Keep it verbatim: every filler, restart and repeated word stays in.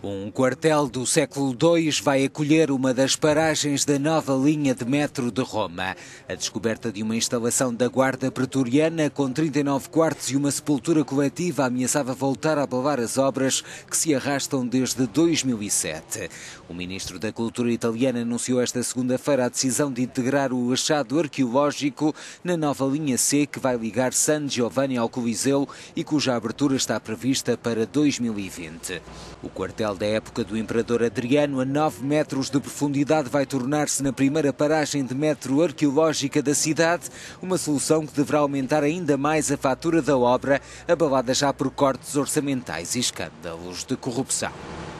Um quartel do século dois vai acolher uma das paragens da nova linha de metro de Roma. A descoberta de uma instalação da Guarda Pretoriana com trinta e nove quartos e uma sepultura coletiva ameaçava voltar a abalar as obras que se arrastam desde dois mil e sete. O ministro da Cultura italiano anunciou esta segunda-feira a decisão de integrar o achado arqueológico na nova linha C que vai ligar San Giovanni ao Coliseu e cuja abertura está prevista para dois mil e vinte. O quartel da época do imperador Adriano, a nove metros de profundidade, vai tornar-se na primeira paragem de metro arqueológica da cidade, uma solução que deverá aumentar ainda mais a fatura da obra, abalada já por cortes orçamentais e escândalos de corrupção.